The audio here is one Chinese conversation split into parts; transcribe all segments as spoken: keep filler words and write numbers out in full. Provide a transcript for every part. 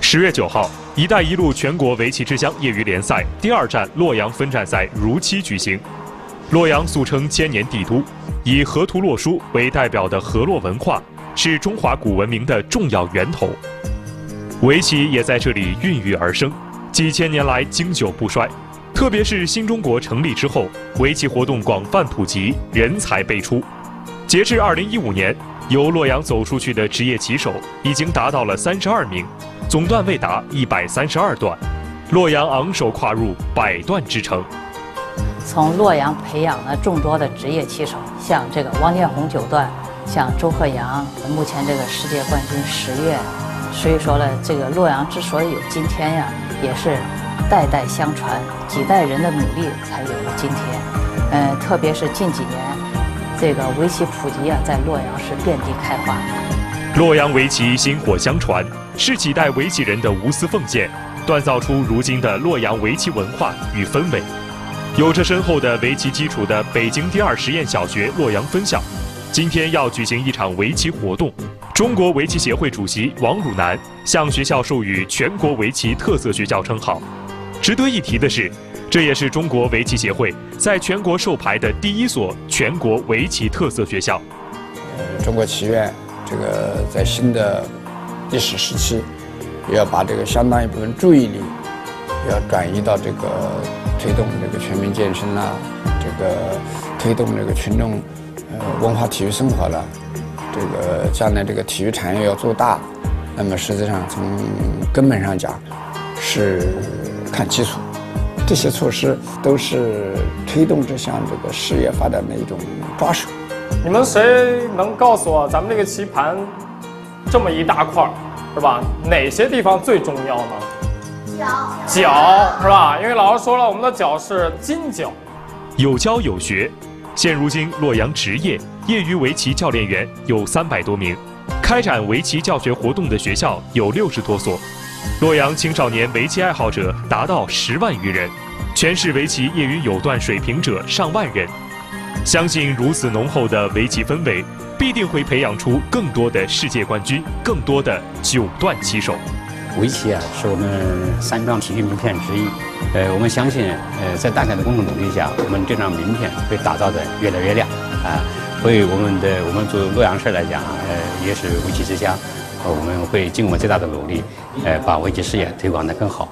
十月九号，“一带一路”全国围棋之乡业余联赛第二站洛阳分站赛如期举行。洛阳素称千年帝都，以河图洛书为代表的河洛文化是中华古文明的重要源头，围棋也在这里孕育而生，几千年来经久不衰。特别是新中国成立之后，围棋活动广泛普及，人才辈出。截至二零一五年，由洛阳走出去的职业棋手已经达到了三十二名，总段位达一百三十二段。洛阳昂首跨入百段之城。 从洛阳培养了众多的职业棋手，像这个汪建宏九段，像周鹤阳，目前这个世界冠军十月。所以说呢，这个洛阳之所以有今天呀，也是代代相传，几代人的努力才有了今天。呃，特别是近几年，这个围棋普及啊，在洛阳是遍地开花。 洛阳围棋薪火相传，是几代围棋人的无私奉献，锻造出如今的洛阳围棋文化与氛围。有着深厚的围棋基础的北京第二实验小学洛阳分校，今天要举行一场围棋活动。中国围棋协会主席王汝南向学校授予全国围棋特色学校称号。值得一提的是，这也是中国围棋协会在全国授牌的第一所全国围棋特色学校。 呃，中国棋院这个在新的历史时期，也要把这个相当一部分注意力，要转移到这个推动这个全民健身啦、啊，这个推动这个群众呃文化体育生活了。这个将来这个体育产业要做大，那么实际上从根本上讲是看基础，这些措施都是推动这项这个事业发展的一种抓手。 你们谁能告诉我，咱们这个棋盘这么一大块，是吧？哪些地方最重要呢？ 脚， 脚是吧？因为老师说了，我们的脚是金脚。 有教有学，现如今洛阳职业业余围棋教练员有三百多名，开展围棋教学活动的学校有六十多所，洛阳青少年围棋爱好者达到十万余人，全市围棋业余有段水平者上万人。相信如此浓厚的围棋氛围，必定会培养出更多的世界冠军，更多的九段棋手。 围棋啊，是我们三张体育名片之一。呃，我们相信，呃，在大家的共同努力下，我们这张名片会打造的越来越亮啊。所以我们的我们作为洛阳市来讲，呃，也是围棋之乡，呃，我们会尽我们最大的努力，呃，把围棋事业推广得更好。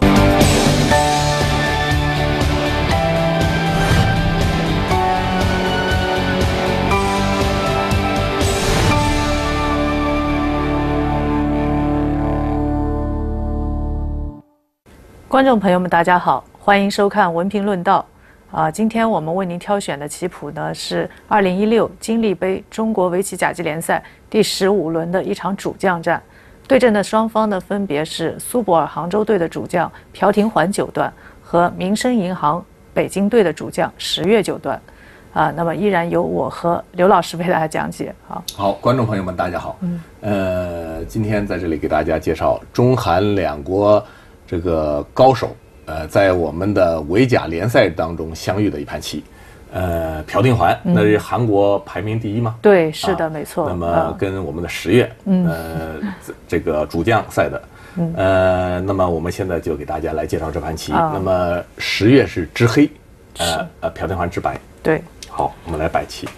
观众朋友们，大家好，欢迎收看《文评论道》。啊，今天我们为您挑选的棋谱呢是二零一六金立杯中国围棋甲级联赛第十五轮的一场主将战，对阵的双方呢分别是苏泊尔杭州队的主将朴廷桓九段和民生银行北京队的主将十月九段。啊，那么依然由我和刘老师为大家讲解。好， 好，观众朋友们，大家好。嗯，呃，今天在这里给大家介绍中韩两国这个高手。呃，在我们的围甲联赛当中相遇的一盘棋，呃，朴廷桓，那是韩国排名第一吗？ 对，是的，啊、没错。 那么跟我们的十月，嗯、呃，这个主将赛的，嗯、呃，那么我们现在就给大家来介绍这盘棋。啊、那么十月是执黑，呃呃，朴廷桓执白。 对， 好，我们来摆棋，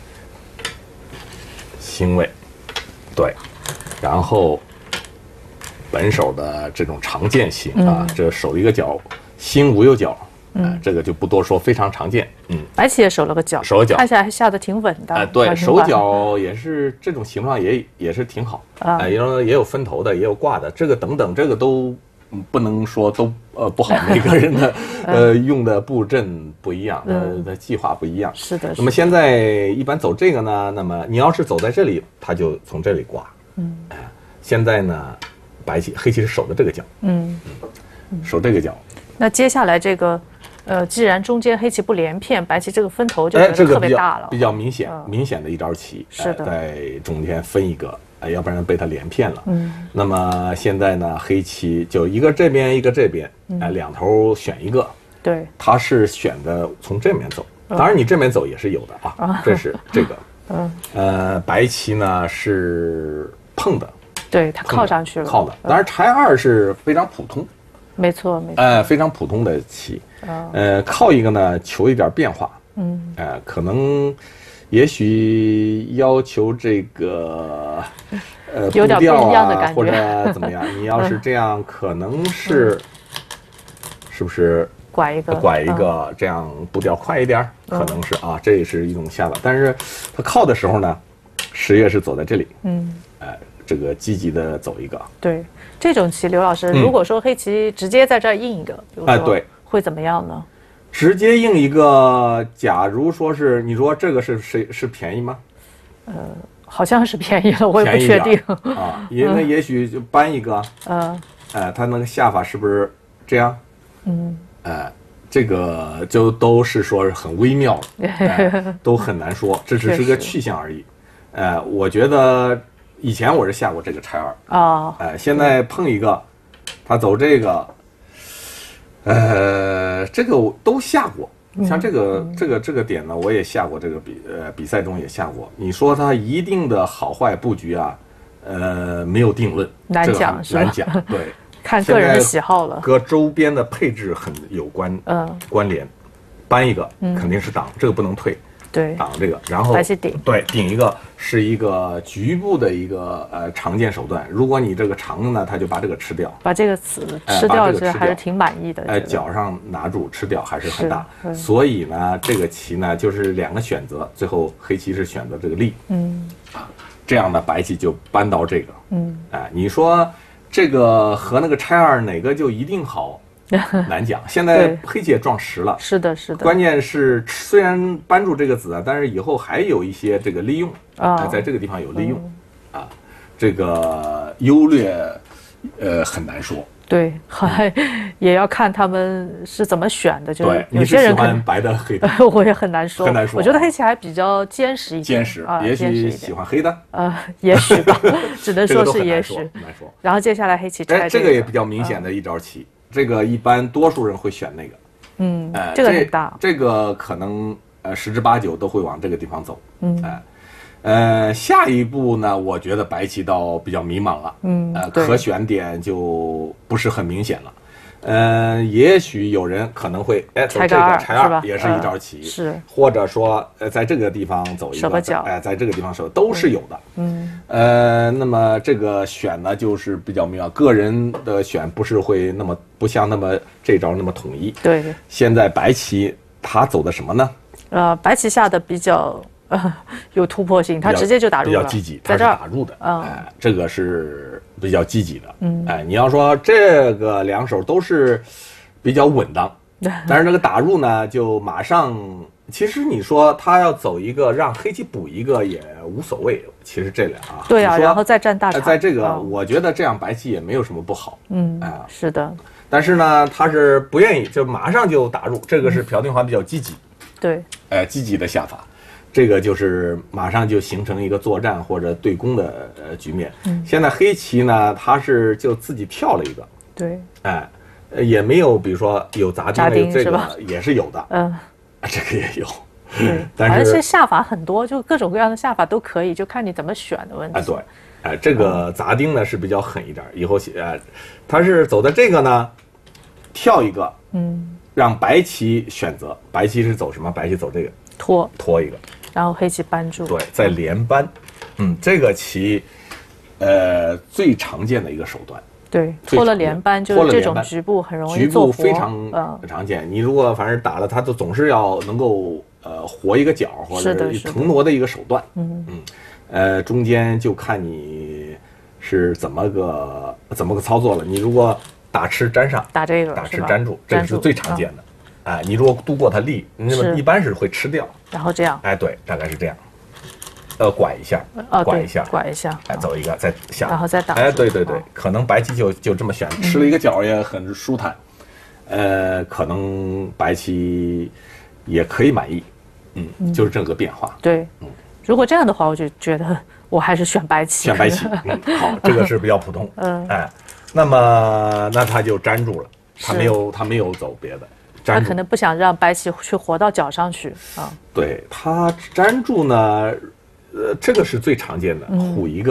星位，对，然后本手的这种常见型啊，嗯、这手一个角。星无有角，嗯、呃，这个就不多说，非常常见。嗯， 白棋也守了个角， 守个角， 看起来还下得挺稳的。 哎、呃，对，手角也是这种情况也也是挺好。啊、呃，因为也有分头的，也有挂的，这个等等，这个都不能说都呃不好，每个人的呃用的布阵不一样，呃的计划不一样。 是的。 那么现在一般走这个呢，那么你要是走在这里，他就从这里挂。嗯，哎、呃，现在呢，白棋黑棋是守的这个角。嗯，嗯守这个角。 那接下来这个，呃，既然中间黑棋不连片，白棋这个分头就觉得特别大了， 哎这个、比, 比较明显，嗯、明显的一招棋。 是的、 呃，在中间分一个，哎，要不然被他连片了。嗯。那么现在呢，黑棋就一个这边，一个这边，哎、嗯呃，两头选一个。 对。 他是选的从这边走，当然你这边走也是有的啊。嗯、这是这个。嗯。呃，白棋呢是碰的， 对，它靠上去了。 靠的，当然柴二是非常普通。 没错，没错。 呃，非常普通的棋。哦、呃，靠一个呢，求一点变化。 嗯。 呃，可能，也许要求这个，呃， 有点不一样的感觉， 或者怎么样？你要是这样，可能是，嗯、是不是？ 拐一个， 拐一个，嗯、这样步调快一点，可能是啊，这也是一种下法。但是，他靠的时候呢，十月是走在这里。嗯。呃，这个积极的走一个。 对。这种棋，刘老师，如果说黑棋直接在这儿印一个，比如说，对，会怎么样呢？ 直接印一个，假如说是你说这个是谁是便宜吗？ 呃，好像是便宜了，我也不确定啊。也那也许就搬一个， 嗯， 哎，他那个下法是不是这样？ 嗯， 哎，这个就都是说是很微妙的，哎，都很难说，这只是个去向而已。哎，我觉得。以前我是下过这个柴二啊， 哎，现在碰一个，他走这个，呃，这个我都下过。像这个、嗯、这个这个点呢，我也下过，这个比呃比赛中也下过。你说它一定的好坏布局啊，呃，没有定论， 难讲是吧？ 难讲，对， 看个人的喜好了。 和周边的配置很有关，嗯，关联。搬一个肯定是挡，这个不能退。 对， 挡这个，然后白棋顶， 对，顶一个是一个局部的一个呃常见手段。如果你这个长的呢，他就把这个吃掉， 把这个吃吃掉，其实还是挺满意的。 哎，脚上拿住吃掉还是很大。所以呢，这个棋呢就是两个选择，最后黑棋是选择这个力，嗯，啊，这样呢白棋就搬到这个，嗯，哎，你说这个和那个拆二哪个就一定好？难讲，现在黑棋也撞实了， 是的，是的。 关键是虽然扳住这个子啊，但是以后还有一些这个利用啊、呃，在这个地方有利用、嗯、啊，这个优劣呃很难说。 对，还也要看他们是怎么选的，就是有些人喜欢白的黑的， 我也很难说， 很难说。 我觉得黑棋还比较坚实一点， 坚实啊，也许喜欢黑的， 呃，也许吧，只能说是也许。 难说。 然后接下来黑棋拆、 这个，这个也比较明显的一招棋。这个一般多数人会选那个， 嗯，哎、呃，这个很大， 这个可能呃十之八九都会往这个地方走，嗯，哎、呃，呃，下一步呢，我觉得白棋倒比较迷茫了，嗯，呃，可选点就不是很明显了，呃，也许有人可能会哎走这个柴二也是一招棋， 呃、是， 或者说呃在这个地方走一个， 手个脚， 哎、呃，在这个地方手都是有的，嗯，呃，那么这个选呢就是比较妙，个人的选不是会那么不像那么这招那么统一， 对， 现在白棋他走的什么呢？ 呃，白棋下的比较呃有突破性，他直接就打入了， 比较积极，他是打入的， 嗯， 哎、呃，这个是比较积极的，嗯，哎，你要说这个两手都是比较稳当，但是这个打入呢，就马上，其实你说他要走一个让黑棋补一个也无所谓，其实这俩啊， 对啊，然后再占大场， 在这个、嗯、我觉得这样白棋也没有什么不好， 嗯，哎、呃，是的， 但是呢，他是不愿意，就马上就打入，这个是朴定桓比较积极， 对， 哎，积极的下法。这个就是马上就形成一个作战或者对攻的呃局面。嗯，现在黑棋呢，他是就自己跳了一个， 对， 哎，也没有，比如说有杂丁，这个也是有的， 嗯， 这个也有， 对， 但是而且下法很多，就各种各样的下法都可以，就看你怎么选的问题。 啊，对，哎，这个杂丁呢是比较狠一点，以后呃，他是走的这个呢，跳一个，嗯，让白棋选择，白棋是走什么？白棋走这个拖拖一个。 然后黑棋扳住， 对，再连扳，嗯，这个棋，呃，最常见的一个手段， 对，拖了连扳，就是这种局部很容易做活， 局部非常常见。嗯、你如果反正打了它，都总是要能够呃活一个角或者腾挪的一个手段，嗯嗯，呃，中间就看你是怎么个怎么个操作了。你如果打吃粘上， 打这个， 打吃粘住，这个是最常见的。嗯、哎，你如果度过它力，那么一般是会吃掉。 然后这样， 哎，对，大概是这样，呃，拐一下， 哦， 拐一下， 拐一下， 哎，走一个，再下， 然后再打， 哎，对对对，可能白棋就就这么选，吃了一个角也很舒坦，呃，可能白棋也可以满意，嗯，就是这个变化， 对，嗯，如果这样的话，我就觉得我还是选白棋， 选白棋，嗯，好，这个是比较普通，嗯，哎，那么那他就粘住了，他没有他没有走别的。 他可能不想让白棋去活到角上去啊。 对，他粘住呢，呃，这个是最常见的，虎一个，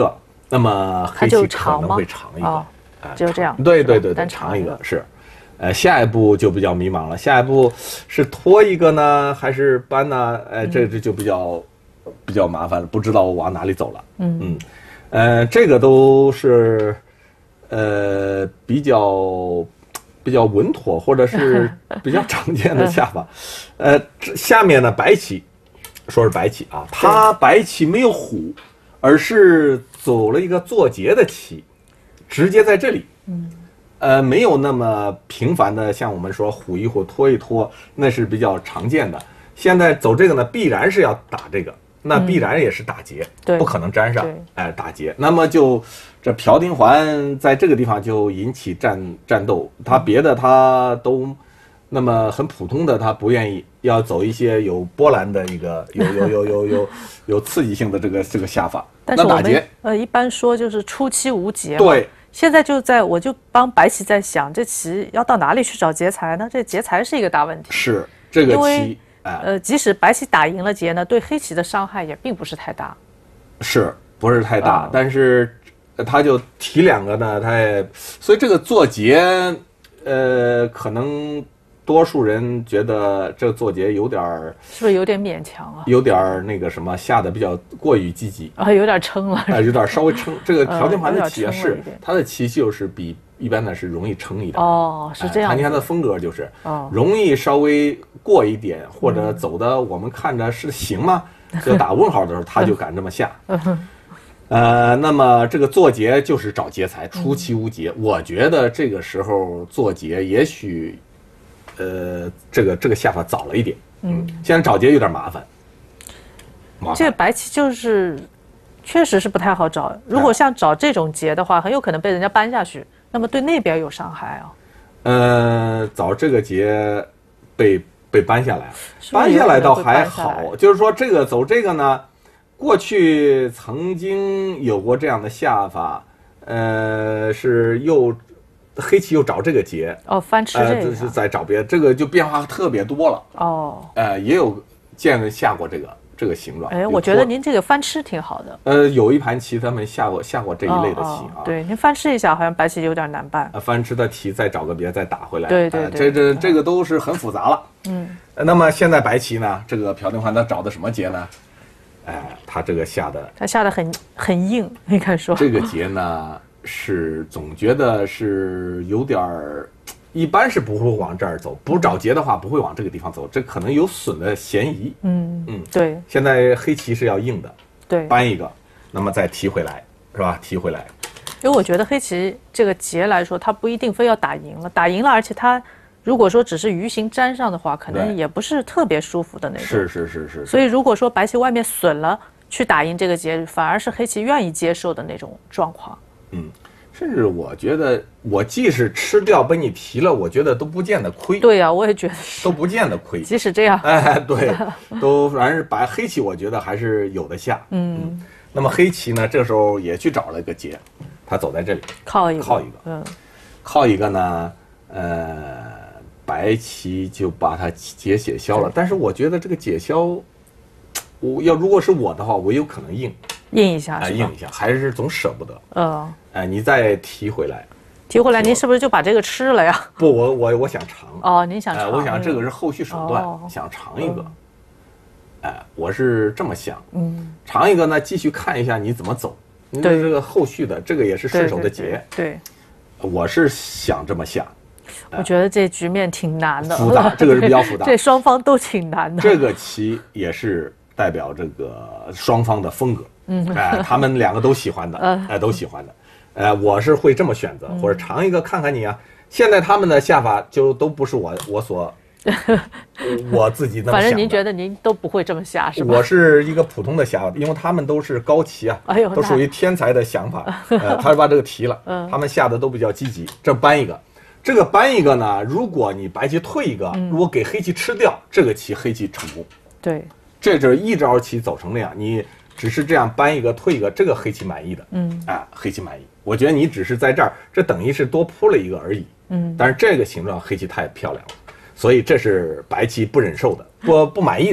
那么黑棋可能会长一个， 哦、只有这样。 对对对对， 单长一个是。呃，下一步就比较迷茫了。下一步是拖一个呢，还是搬呢？呃，这这就比较比较麻烦了，不知道往哪里走了。嗯嗯，呃，这个都是呃比较比较稳妥或者是比较常见的下法。呃，下面呢白棋，说是白棋啊，它白棋没有虎，而是走了一个坐劫的棋，直接在这里。嗯。呃，没有那么频繁的，像我们说虎一虎拖一拖，那是比较常见的。现在走这个呢，必然是要打这个，那必然也是打劫， 对、 嗯，不可能粘上，哎、呃，打劫。那么就这朴丁桓在这个地方就引起战战斗，他别的他都那么很普通的，他不愿意，要走一些有波澜的一个有有有有有有刺激性的这个这个下法。 但是我们呃一般说就是初期无劫， 对。 现在就在，我就帮白棋在想，这棋要到哪里去找劫财呢？这劫财是一个大问题。 是这个棋， 哎、呃，即使白棋打赢了劫呢，对黑棋的伤害也并不是太大。 是不是太大？啊、但是他就提两个呢，他也，所以这个做劫，呃，可能多数人觉得这个做劫有点儿， 是不是有点勉强啊？ 有点那个什么，下的比较过于积极啊，有点撑了。 啊、呃，有点稍微撑。这个朴丁桓的棋是，他的棋就是比一般的是容易撑一点。 哦，是这样。 他你看他的风格就是，哦，容易稍微过一点，或者走的我们看着是行吗？就打问号的时候，他就敢这么下。呃，那么这个做劫就是找劫财，出其无劫。我觉得这个时候做劫也许。呃，这个这个下法早了一点，嗯，现在找劫有点麻烦。麻烦这个白棋就是，确实是不太好找。如果像找这种劫的话，很有可能被人家搬下去，那么对那边有伤害啊。 呃，找这个劫被被搬下来，搬下来倒还好，就是说这个走这个呢，过去曾经有过这样的下法，呃，是又。黑棋又找这个劫哦，翻吃这个， 呃，这是在找别的，这个就变化特别多了哦。 呃，也有见下过这个这个形状。 哎，我觉得您这个翻吃挺好的。 呃，有一盘棋他们下过下过这一类的棋啊。 哦哦、对，您翻吃一下，好像白棋有点难办。 呃，翻吃的题再找个别再打回来。 对对对， 呃、这这这个都是很复杂了。嗯。那么现在白棋呢，这个朴丁桓他找的什么劫呢？哎、呃，他这个下的， 他下的很很硬，你看说。 这个劫呢？是总觉得是有点儿，一般是不会往这儿走，不找劫的话不会往这个地方走，这可能有损的嫌疑。 嗯嗯，对。 现在黑棋是要硬的， 对， 搬一个，那么再提回来，是吧？提回来。 因为我觉得黑棋这个劫来说，它不一定非要打赢了，打赢了，而且它如果说只是鱼形粘上的话，可能也不是特别舒服的那种。 是是是是。 所以如果说白棋外面损了，去打赢这个劫，反而是黑棋愿意接受的那种状况。 嗯，甚至我觉得，我即使吃掉被你提了，我觉得都不见得亏。 对呀、啊，我也觉得是， 都不见得亏。 即使这样， 哎，对，都反正白黑棋，我觉得还是有的下。嗯, 嗯，那么黑棋呢，这时候也去找了一个劫，他走在这里， 靠一个， 靠一个， 嗯， 靠一个呢，呃，白棋就把它劫解消了。但是我觉得这个解消，我要如果是我的话，我有可能硬。 硬一下， 哎，硬一下，还是总舍不得。 嗯， 哎，你再提回来， 提回来，您是不是就把这个吃了呀？ 不，我我我想尝。 哦，您想尝？ 哎，我想这个是后续手段，哦、想尝一个。嗯、哎，我是这么想。嗯，尝一个呢，继续看一下你怎么走。您的这个后续的，这个也是顺手的劫。 对, 对, 对，我是想这么下。 我觉得这局面挺难的， 复杂，这个是比较复杂。 这双方都挺难的。 这个棋也是代表这个双方的风格。嗯，哎、呃，他们两个都喜欢的，哎、呃，都喜欢的，呃，我是会这么选择，或者尝一个看看你啊。现在他们的下法就都不是我我所我自己那么想的。 反正您觉得您都不会这么下是吧？ 我是一个普通的下法，因为他们都是高棋啊， 哎呦， 都属于天才的想法。呃，他把这个提了，嗯，他们下的都比较积极。这搬一个，这个搬一个呢，如果你白棋退一个，嗯、如果给黑棋吃掉，这个棋黑棋成功。 对， 这就是一招棋走成那样，你。只是这样搬一个退一个，这个黑棋满意的，嗯，啊，黑棋满意。我觉得你只是在这儿，这等于是多铺了一个而已，嗯。但是这个形状黑棋太漂亮了，所以这是白棋不忍受的，不不满意的。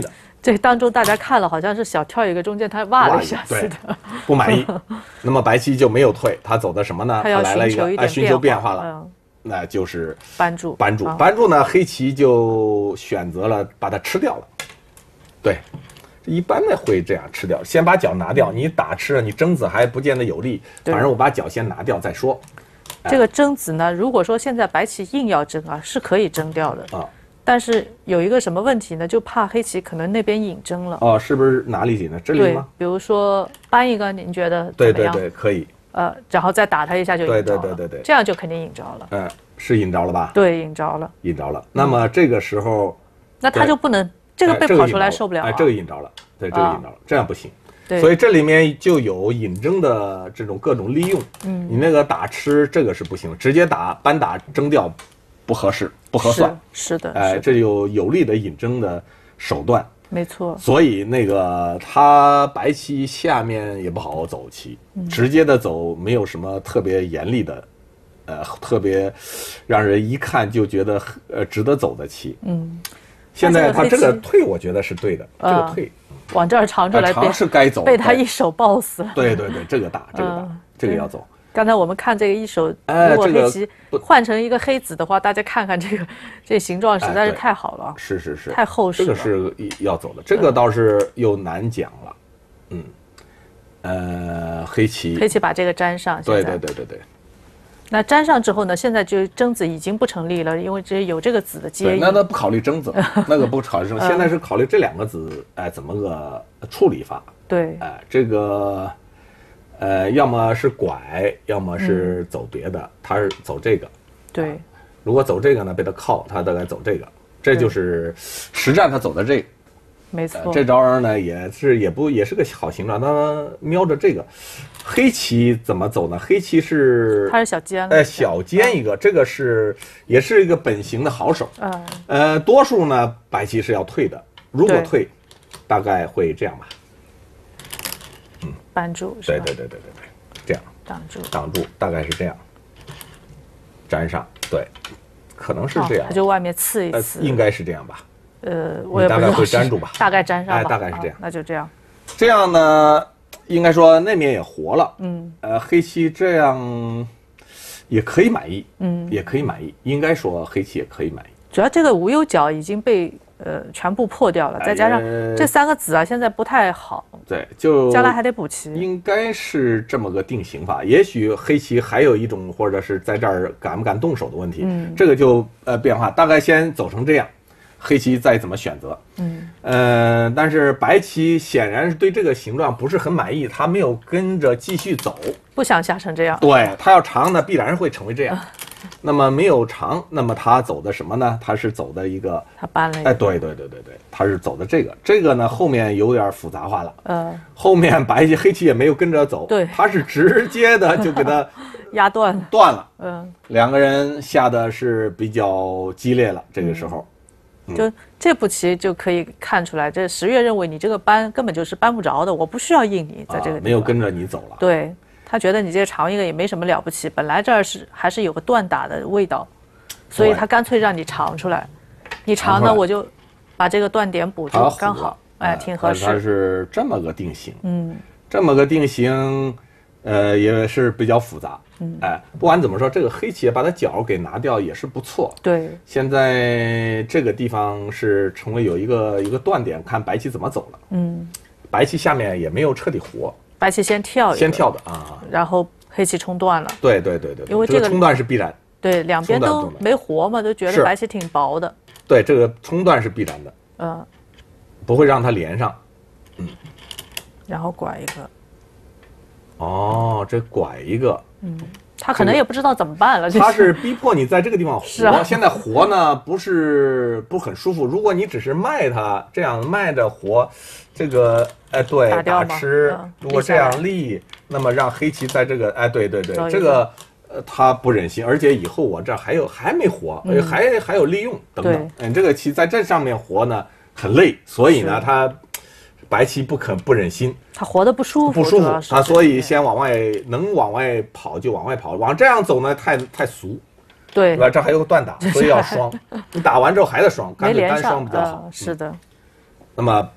这当中大家看了好像是小跳一个，中间他挖了一下似的， 不满意。那么白棋就没有退，他走的什么呢？ 他要来了一个啊，寻求变化了， 嗯、 那就是扳住。 扳住， 啊、 扳住呢，黑棋就选择了把它吃掉了。对，一般的会这样吃掉，先把角拿掉。你打吃了，你争子还不见得有利，反正我把角先拿掉再说。 这个争子呢，如果说现在白棋硬要争啊，是可以争掉的啊。但是有一个什么问题呢？就怕黑棋可能那边引争了。 哦，是不是哪里引呢？这里吗？ 对，比如说扳一个，您觉得怎么对对样？ 对，可以。 呃，然后再打他一下就引着了。 对对对对对， 这样就肯定引着了。 嗯，是引着了吧？ 对，引着了。 引着了。那么这个时候， 那他就不能这个被跑出来受不了。 哎，这个引着了，对，这个引着了，这样不行。 对。 所以这里面就有引争的这种各种利用。嗯。你那个打吃这个是不行，直接打扳打争掉。不合适，不合算， 是, 是的， 哎、呃，这有有力的引争的手段， 没错。 所以那个他白棋下面也不好好走棋，嗯、直接的走没有什么特别严厉的，呃，特别让人一看就觉得呃值得走的棋。嗯，现在他这个退，我觉得是对的，呃、这个退往这儿长出来， 长是该走， 被他一手抱死了。 对对对，这个大，这个大，嗯、这个要走。 刚才我们看这个一手，如果黑棋换成一个黑子的话，大家看看这个这形状实在是太好了， 是是是， 太厚实了。 这个是要走的，这个倒是又难讲了。嗯，呃，黑棋， 黑棋把这个粘上。 对对对对对。 那粘上之后呢？现在就争子已经不成立了，因为这有这个子的接应。 那那不考虑争子，那个不考虑争，现在是考虑这两个子，哎，怎么个处理法？ 对， 哎，这个。呃，要么是拐，要么是走别的，嗯、他是走这个。 对、啊， 如果走这个呢，被他靠，他大概走这个，这就是实战他走的这个。 没错、 呃，这招呢也是也不也是个好形状，他瞄着这个。黑棋怎么走呢？黑棋是它是小尖， 哎、呃，小尖一个，嗯、这个是也是一个本型的好手。 嗯， 呃，多数呢白棋是要退的，如果退，大概会这样吧。 扳住， 对对对对对对，这样挡住， 挡住，大概是这样，粘上，对，可能是这样， 它、哦、就外面刺一刺、 呃，应该是这样吧？ 呃，我也不知道， 大概会粘住吧？ 大概粘上吧， 哎，大概是这样、 啊，那就这样。 这样呢，应该说那面也活了，嗯，呃，黑棋这样也可以满意，嗯，也可以满意，应该说黑棋也可以满意。 主要这个无忧角已经被。呃，全部破掉了，再加上这三个子啊，现在不太好。 对，就将来还得补齐。 应该是这么个定型法。也许黑棋还有一种，或者是在这儿敢不敢动手的问题。嗯，这个就呃变化，大概先走成这样，黑棋再怎么选择。嗯，呃，但是白棋显然是对这个形状不是很满意，他没有跟着继续走， 不想下成这样。 对，他要长呢，必然会成为这样。那么没有长，那么他走的什么呢？他是走的一个， 他搬了一个， 哎，对对对对对，他是走的这个，这个呢后面有点复杂化了， 嗯， 后面白棋黑棋也没有跟着走， 对， 他是直接的就给他压断断了， 嗯， 两个人下的是比较激烈了，这个时候， 嗯、就这步棋就可以看出来，这十月认为你这个扳根本就是扳不着的，我不需要应你在这个地方、 啊、没有跟着你走了， 对。他觉得你这个长一个也没什么了不起，本来这儿是还是有个断打的味道，所以他干脆让你长出来。你长呢，我就把这个断点补住，刚好，哎，挺合适。 它是这么个定型，嗯，这么个定型，呃，也是比较复杂，嗯，哎，不管怎么说，这个黑棋把它角给拿掉也是不错。 对， 现在这个地方是成为有一个一个断点，看白棋怎么走了。嗯，白棋下面也没有彻底活。 白棋先跳一个， 先跳的啊， 然后黑棋冲断了。 对对对对， 因为这个冲断是必然。 对，两边都没活嘛，都觉得白棋挺薄的。 对，这个冲断是必然的。嗯，不会让它连上。嗯， 然后拐一个。 哦，这拐一个。 嗯，他可能也不知道怎么办了。 他是逼迫你在这个地方活。 是啊。 现在活呢，不是不很舒服。如果你只是卖它，这样卖着活。这个哎，对，打吃， 嗯、 如果这样立，那么让黑棋在这个哎，对对对，这个呃他不忍心，而且以后我这还有还没活，嗯、还还有利用等等，嗯，这个棋在这上面活呢很累，所以呢他白棋不肯不忍心， 他活得不舒服， 不舒服，他所以先往外能往外跑就往外跑，往这样走呢太太俗。 对， 对吧？这还有个断打，所以要双。你打完之后还得双，干脆单双比较好。 呃、是的。 那么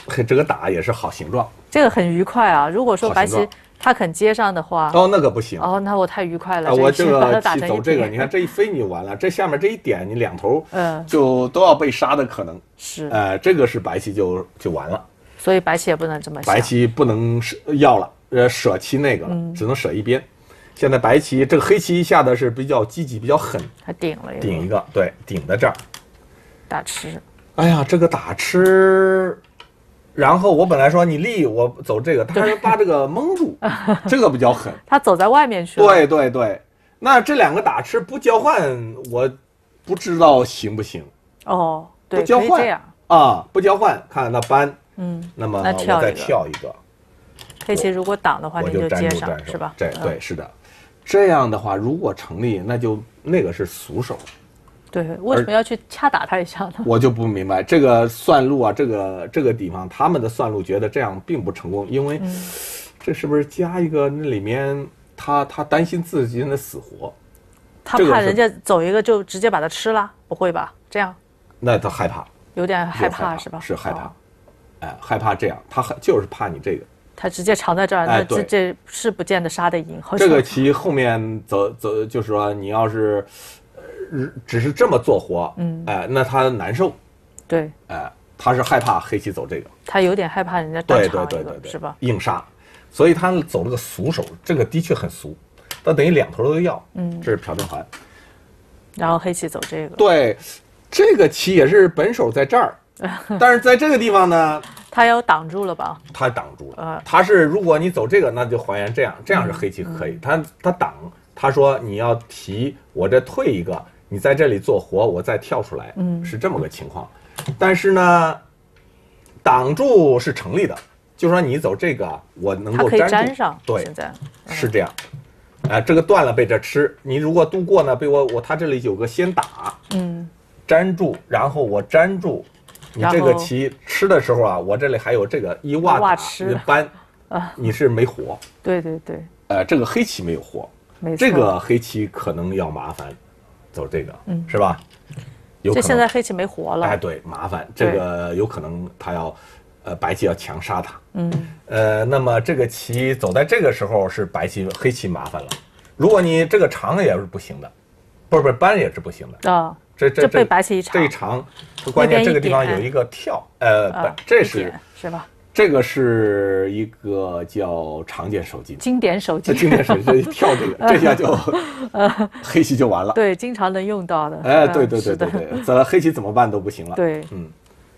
这个打也是好形状。 这个很愉快啊！如果说白棋他肯接上的话， 哦，那个不行。 哦，那我太愉快了。 啊，我这个棋走这个，你看这一飞你就完了，这下面这一点你两头嗯就都要被杀的可能。 是。 呃，这个是白棋就就完了。 所以白棋也不能这么想。 白棋不能要了，呃，舍弃那个了， 嗯、 只能舍一边。现在白棋这个黑棋下的是比较积极，比较狠， 还顶了一个。 顶一个，对，顶在这儿。 打吃。 哎呀，这个打吃。然后我本来说你立我走这个，他是把这个蒙住，这个比较狠。 他走在外面去了。 对对对，那这两个打吃不交换，我不知道行不行。 哦，对， 不交换这样啊，不交换，看看他搬， 嗯， 那么我再跳一个。 黑棋如果挡的话，你就接上，是吧？ 对对，是的。这样的话，如果成立，那就那个是俗手。 对，为什么要去掐打他一下呢？ 我就不明白这个算路啊，这个这个地方他们的算路觉得这样并不成功，因为这是不是加一个那里面他他担心自己的死活， 他怕人家走一个就直接把他吃了，不会吧？这样？ 那他害怕， 有点害怕是吧？ 是害怕，哎，害怕这样，他就是怕你这个。 他直接藏在这儿，那这这是不见得杀得赢。 这个棋后面走走，就是说你要是。只是这么做活，嗯，哎、呃，那他难受， 对， 哎、呃，他是害怕黑棋走这个， 他有点害怕人家断长一个， 是吧？ 硬杀，所以他走这个俗手，这个的确很俗，他等于两头都要，嗯，这是朴正桓。 然后黑棋走这个， 对，这个棋也是本手在这儿，但是在这个地方呢， 他要挡住了吧？ 他挡住了，呃、他是如果你走这个，那就还原这样，这样是黑棋可以，嗯、他他挡。他说：“你要提，我这退一个，你在这里做活，我再跳出来，嗯，是这么个情况。但是呢，挡住是成立的，就是说你走这个，我能够粘住， 粘上， 对， 现在、 嗯、是这样。啊、呃，这个断了被这吃，你如果渡过呢，被我我他这里有个先打，嗯，粘住，然后我粘住，你这个棋吃的时候啊，我这里还有这个一挖打一扳，啊，你是没活。 对对对， 呃，这个黑棋没有活。”这个黑棋可能要麻烦，走这个，嗯，是吧？有这现在黑棋没活了， 哎，对，麻烦，这个有可能他要，呃，白棋要强杀他，嗯，呃，那么这个棋走在这个时候是白棋黑棋麻烦了，如果你这个长也是不行的，不是不是扳也是不行的啊，这这被白棋一长， 这一长，关键这个地方有一个跳，呃，这是是吧？ 这个是一个叫常见手技， 经典手技， 经典手技跳这个，这下就黑棋就完了。 对，经常能用到的。 哎，对对对对对，这黑棋怎么办都不行了。 对， 嗯。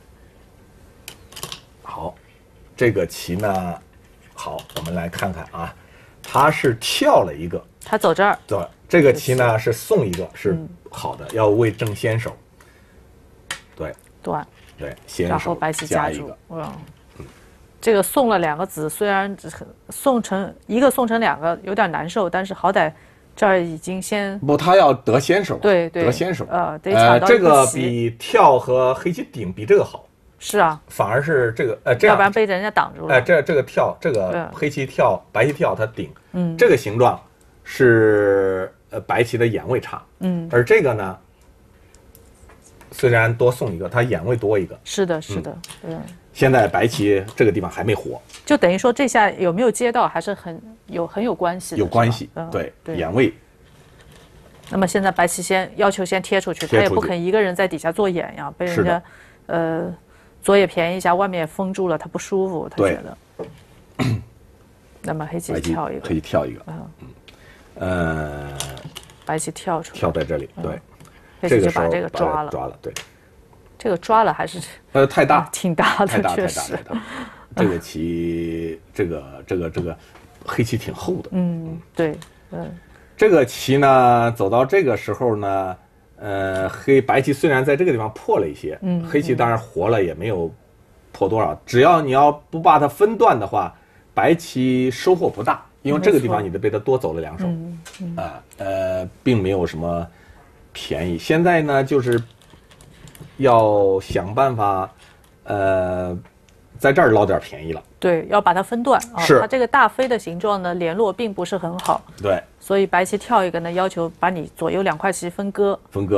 好，这个棋呢，好，我们来看看啊，它是跳了一个， 它走这儿。 对，这个棋呢是送一个，是好的，要为正先手。对， 断。 对，先手。 然后白棋加一个， 嗯。这个送了两个子，虽然送成一个送成两个有点难受，但是好歹这儿已经先不，他要得先手， 对对， 得先手， 呃，得抢到这个比跳和黑棋顶比这个好。 是啊， 反而是这个呃这样， 要不然被人家挡住了。 哎，这这个跳，这个黑棋跳，白棋跳，它顶，嗯，这个形状是呃白棋的眼位差，嗯，而这个呢，虽然多送一个，它眼位多一个。 是的，是的，嗯。 现在白棋这个地方还没活， 就等于说这下有没有接到还是很有很有关系的， 有关系，嗯、对, 对眼位。 那么现在白棋先要求先贴出去， 贴出去他也不肯一个人在底下做眼呀，被人家呃左也便宜一下，外面也封住了，他不舒服，他觉得。那么黑棋跳一个， 黑棋跳一个，嗯，呃， 白棋跳出来， 跳在这里，对， 黑棋就把这个抓了， 抓了，对。 这个抓了还是呃太大， 挺大的， 太大确实。 太大太大。这个棋，这个这个这个黑棋挺厚的。 嗯，对，嗯。 这个棋呢，走到这个时候呢，呃，黑白棋虽然在这个地方破了一些，嗯，黑棋当然活了，也没有破多少。只要你要不把它分段的话，白棋收获不大，因为这个地方你得被它多走了两手，啊，呃，并没有什么便宜。现在呢，就是。要想办法，呃，在这儿捞点便宜了。 对，要把它分段啊。 是。 它这个大飞的形状呢，联络并不是很好。 对。 所以白棋跳一个呢，要求把你左右两块棋分割。 分割。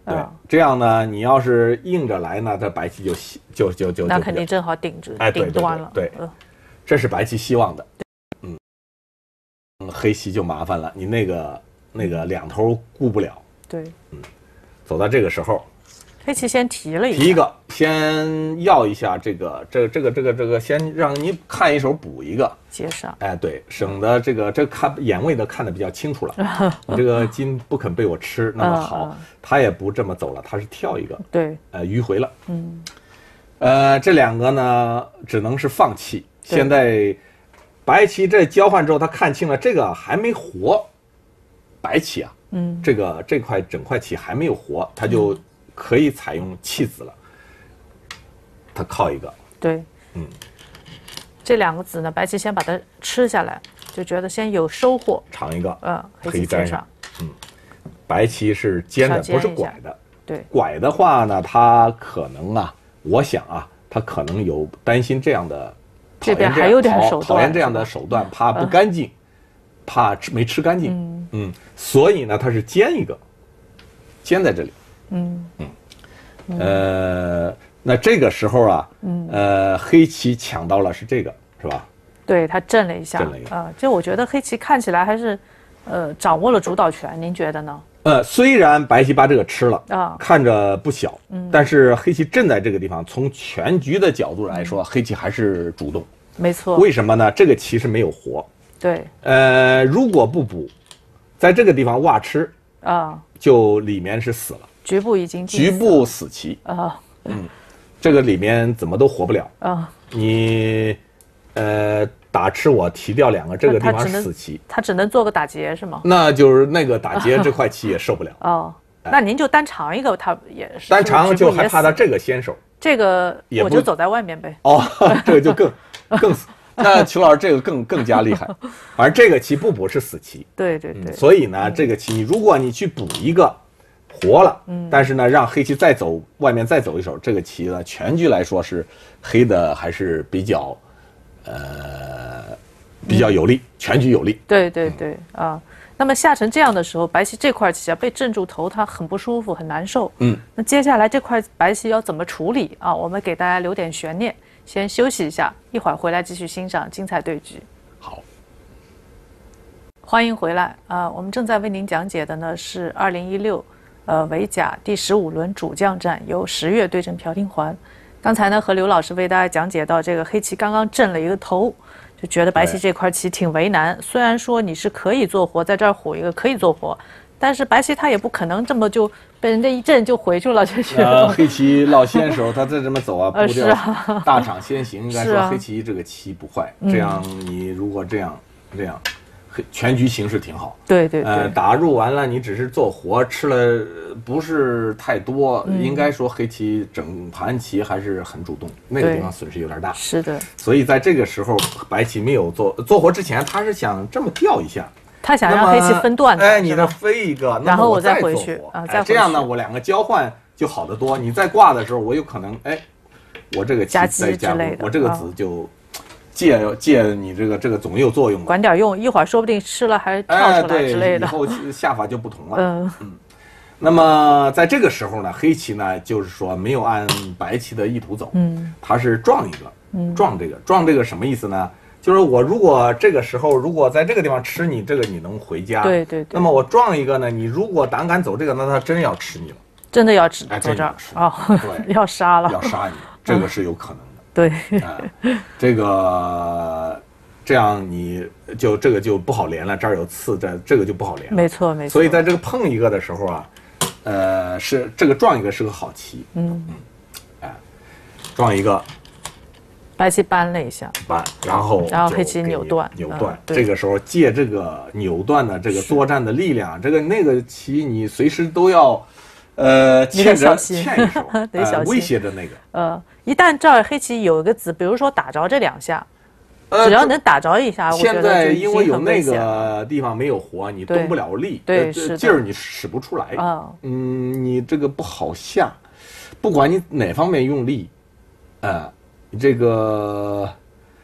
对，这样呢，你要是硬着来呢，这白棋就就就就那肯定正好顶住， 哎， 顶端了。 对，对，这是白棋希望的。嗯，嗯，黑棋就麻烦了，你那个那个两头顾不了。 对， 嗯，走到这个时候， 黑棋先提了一提一个，先要一下这个这这个这个这个，先让你看一手补一个接上。 哎，对，省得这个这个看眼位的看得比较清楚了。你这个金不肯被我吃，那么好，他也不这么走了，他是跳一个， 对， 呃，迂回了。 嗯， 呃，这两个呢，只能是放弃。现在白棋这交换之后，他看清了这个还没活，白棋啊。嗯，这个这块整块棋还没有活，他就可以采用弃子了。他靠一个， 对， 嗯， 这两个子呢，白棋先把它吃下来，就觉得先有收获。 尝一个， 嗯， 黑棋粘上，嗯，白棋是尖的，不是拐的。 对， 拐的话呢，他可能啊，我想啊，他可能有担心这样的， 这边还有点手段， 讨厌这样的手段，怕不干净。怕吃没吃干净，嗯, 嗯，所以呢，它是尖一个，尖在这里，嗯嗯，呃，那这个时候啊，嗯，呃，黑棋抢到了是这个，是吧？ 对，他震了一下， 震了一下， 啊、呃，就我觉得黑棋看起来还是，呃，掌握了主导权，您觉得呢？ 呃，虽然白棋把这个吃了啊， 看着不小，嗯，但是黑棋震在这个地方，从全局的角度来说，嗯、黑棋还是主动， 没错。 为什么呢？这个棋是没有活。 对， 呃，如果不补，在这个地方挖吃啊， 就里面是死了， 局部已经局部死棋啊， 嗯，这个里面怎么都活不了啊。 你呃打吃我提掉两个，这个地方死棋， 他只能做个打劫是吗？ 那就是那个打劫这块棋也受不了哦。那您就单尝一个，他也是单尝就还怕他这个先手， 这个我就走在外面呗。 哦，这个就更更死。那裘老师这个更更加厉害，反正这个棋不补是死棋。 对对对。 嗯、所以呢，嗯、这个棋如果你去补一个，活了，嗯，但是呢，让黑棋再走外面再走一手，这个棋呢，全局来说是黑的还是比较，呃，比较有利，嗯、全局有利。 对对对、嗯、啊。那么下成这样的时候，白棋这块棋啊被震住头，它很不舒服，很难受。嗯。那接下来这块白棋要怎么处理啊？我们给大家留点悬念。先休息一下，一会儿回来继续欣赏精彩对局。 好， 欢迎回来啊、呃！我们正在为您讲解的呢是二零一六呃围甲第十五轮主将战，由十月对阵朴廷桓。刚才呢和刘老师为大家讲解到，这个黑棋刚刚震了一个头，就觉得白棋这块棋挺为难。虽然说你是可以做活，在这儿虎一个可以做活，但是白棋他也不可能这么就被人家一震就回去了，这是。 呃，黑棋落先手，他再这么走啊，步调大场先行。应该说黑棋这个棋不坏，这样你如果这样这样，黑全局形势挺好。 对对对。 呃，打入完了，你只是做活，吃了不是太多，应该说黑棋整盘棋还是很主动，那个地方损失有点大。 是的。 所以在这个时候，白棋没有做做活之前，他是想这么调一下。 他想让黑棋分段的， 哎，你的飞一个， 然后我再回去啊，再这样呢，我两个交换就好得多。你再挂的时候，我有可能，哎，我这个棋再加入，我这个子就借借你这个这个总有作用， 管点用，一会儿说不定吃了还跳出来之类的， 以后下法就不同了。嗯嗯。那么在这个时候呢，黑棋呢就是说没有按白棋的意图走，嗯，他是撞一个，撞这个，撞这个什么意思呢？就是我如果这个时候如果在这个地方吃你这个，你能回家。 对对对。 那么我撞一个呢，你如果胆敢走这个，那他真要吃你了。 真的要吃， 哎， 走这儿啊， 对，要杀了， 要杀你，这个是有可能的。 对， 哎，这个这样你就这个就不好连了，这儿有刺，这这个就不好连了。 没错没错。 所以在这个碰一个的时候啊，呃，是这个撞一个是个好棋。嗯嗯，哎，撞一个。 白棋扳了一下， 扳，然后然后黑棋扭断， 扭断。这个时候借这个扭断的这个作战的力量，这个那个棋你随时都要，呃，欠着欠一手， 得小心， 威胁着那个。 呃，一旦这儿黑棋有一个子，比如说打着这两下，只要能打着一下，我觉得现在因为有那个地方没有活，你动不了力， 对，是劲儿你使不出来啊。嗯，你这个不好下，不管你哪方面用力，呃。这个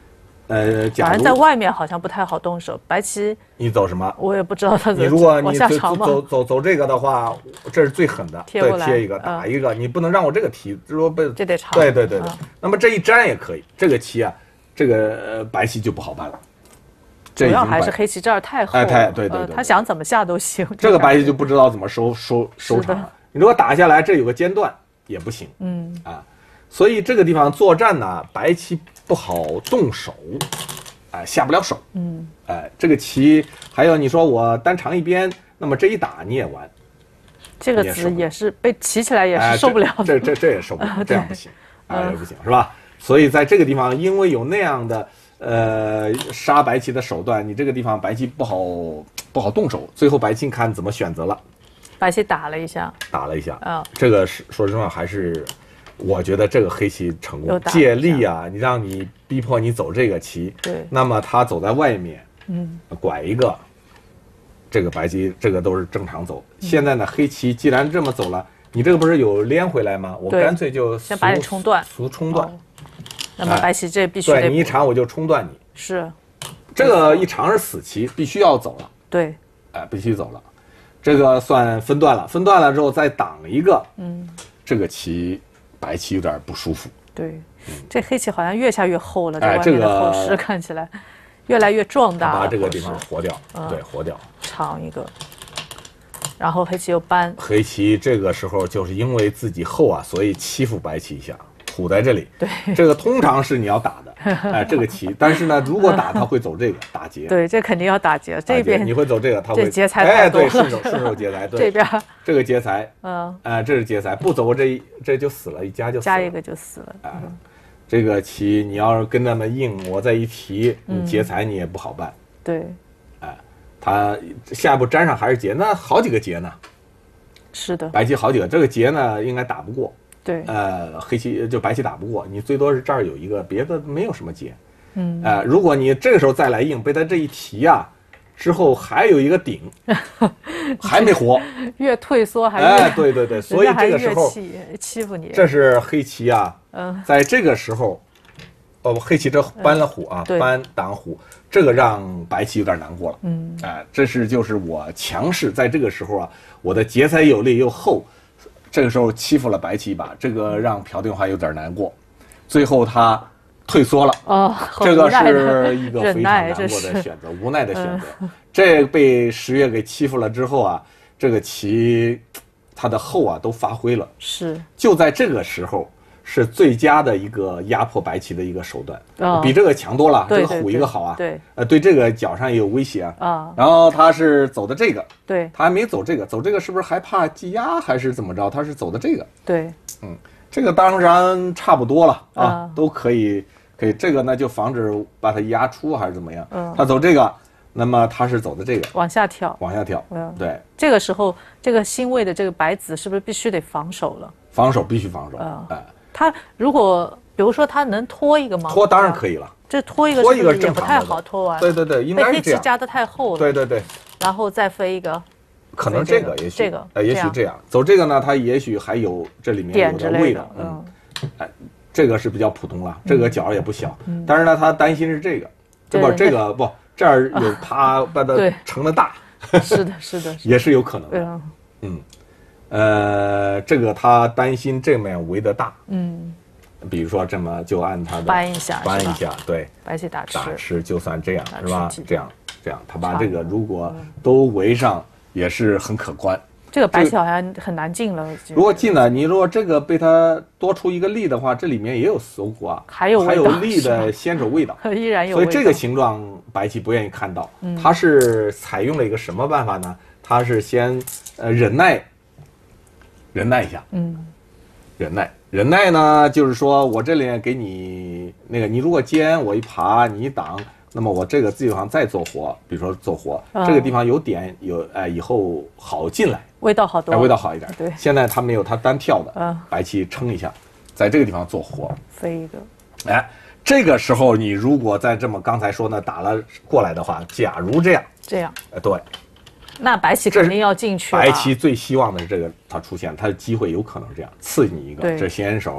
呃，假如反正在外面好像不太好动手，白棋你走什么？ 我也不知道它你如果往你走下长吗？ 走走走这个的话，这是最狠的，对， 贴过来贴一个嗯打一个，你不能让我这个提，就是说被这得长。 对对对对嗯。 那么这一粘也可以，这个棋啊，这个呃白棋就不好办了。这主要已经白还是黑棋这儿太厚了， 哎太对对对对呃他想怎么下都行。 这个白棋棋就不知道怎么收收收是的场了。你如果打下来，这有个间断也不行。 嗯啊，所以这个地方作战呢，白棋不好动手，哎、下不了手。 嗯， 哎、这个棋还有你说我单长一边，那么这一打你也完， 这个你也受不了子也是被骑起来也哎是受不了的。 这这这这也受不了， 啊这样不行，哎、也不行是吧？所以在这个地方，因为有那样的呃杀白棋的手段，你这个地方白棋不好不好动手，最后白棋看怎么选择了。 白棋打了一下， 打了一下， 啊这个是说实话还是，我觉得这个黑棋成功又打了一下借力啊，你让你逼迫你走这个棋， 对那么他走在外面， 嗯， 拐一个，这个白棋这个都是正常走。 嗯现在呢，黑棋既然这么走了，你这个不是有连回来吗？我对干脆就先把你冲断俗冲断哦，那么白棋这必须对得你一长我就冲断你， 是， 这个一长是死棋，必须要走了， 对， 哎，必须走了，这个算分段了，分段了之后再挡一个， 嗯， 这个棋白棋有点不舒服。 对，这黑棋好像越下越厚了， 嗯哎这外面的这个透视看起来越来越壮大了， 把这个地方透视活掉， 嗯对，活掉。 长一个，然后黑棋又搬， 黑棋这个时候就是因为自己厚啊，所以欺负白棋一下，虎在这里。 对， 这个通常是你要打的，哎，这个棋。但是呢，如果打他会走这个打劫， 对，这肯定要打劫， 打劫这边你会走这个，他会这劫财哎，对， 太多了顺手顺手劫财，对， 这边这个劫财， 嗯， 哎，这是劫财，不走这一这就死了，一家就死了。 加一个就死了， 哎，这个棋你要是跟他们硬，我再一提， 嗯你劫财你也不好办。 对， 他下一步粘上还是劫，那好几个劫呢， 是的， 白棋好几个，这个劫呢应该打不过。 对， 呃，黑棋就白棋打不过，你最多是这儿有一个，别的没有什么劫。 嗯， 呃，如果你这个时候再来硬，被他这一提啊，之后还有一个顶，还没活。 越退缩还越， 哎，对对对，所以人家还这个时候， 越气欺负你， 这是黑棋啊， 嗯， 在这个时候，哦，黑棋这搬了虎啊， 对搬挡虎，这个让白棋有点难过了。 嗯， 哎、这是就是我强势，在这个时候啊，我的劫财有力又厚，这个时候欺负了白棋一把，这个让朴定华有点难过，最后他退缩了。 哦，好这个无奈的是一个非常忍耐， 难过这是的选择，无奈的选择。这被十月给欺负了之后啊，这个棋它的厚啊都发挥了。 是， 就在这个时候，是最佳的一个压迫白棋的一个手段， 哦比这个强多了。 对这个虎一个好啊， 对对呃，对这个脚上也有威胁啊。 啊， 然后他是走的这个， 对他还没走这个，走这个是不是还怕积压还是怎么着？他是走的这个， 对， 这个当然差不多了啊， 啊都可以，可以。这个呢就防止把它压出还是怎么样？ 嗯他走这个，那么他是走的这个， 往下跳。 往下跳。 嗯对， 这个时候，这个新位的这个白子是不是必须得防守了？ 防守必须防守。 啊哎， 他如果比如说他能拖一个吗？ 拖当然可以了， 这拖一个拖一个是不是也不太正常的好拖完？ 对对对，应被该是这样。 黑棋夹得太厚了。 对对对， 然后再飞一个可能这个这个也许这个呃，也这样许这样走这个呢，它也许还有这里面有点之类的点味道，，嗯，哎，这个是比较普通了，这个角儿也不小，但是呢，他担心是这个，这不对这个不这儿有他把它对成了大， 是的，是的，是的也是有可能的。 嗯嗯，呃，这个他担心这面围得大， 嗯， 比如说这么就按他的搬一下是吧搬一下，对， 白棋打吃打吃就算这样打是吧吃？ 这样这样，他把差这个不多如果都围上，也是很可观。 这个白棋好像很难进了。 如果进了，你如果这个被他多出一个力的话，这里面也有搜刮， 还有味道还有力是的先手味道。 依然有味道， 所以这个形状白棋不愿意看到， 嗯他是采用了一个什么办法呢？他是先呃忍耐，忍耐一下， 嗯忍耐，忍耐呢，就是说我这里给你那个，你如果尖，我一爬，你一挡，那么我这个地方再做活，比如说做活， 哦这个地方有点有，哎，以后好进来， 味道好多， 哎，味道好一点。 对现在他没有，他单跳的， 嗯白棋撑一下，在这个地方做活， 飞一个， 哎，这个时候你如果再这么刚才说呢打了过来的话，假如这样， 这样， 哎，对， 那白棋这是肯定要进去了。 白棋最希望的是这个它出现，它的机会有可能这样刺你一个， 对这先手，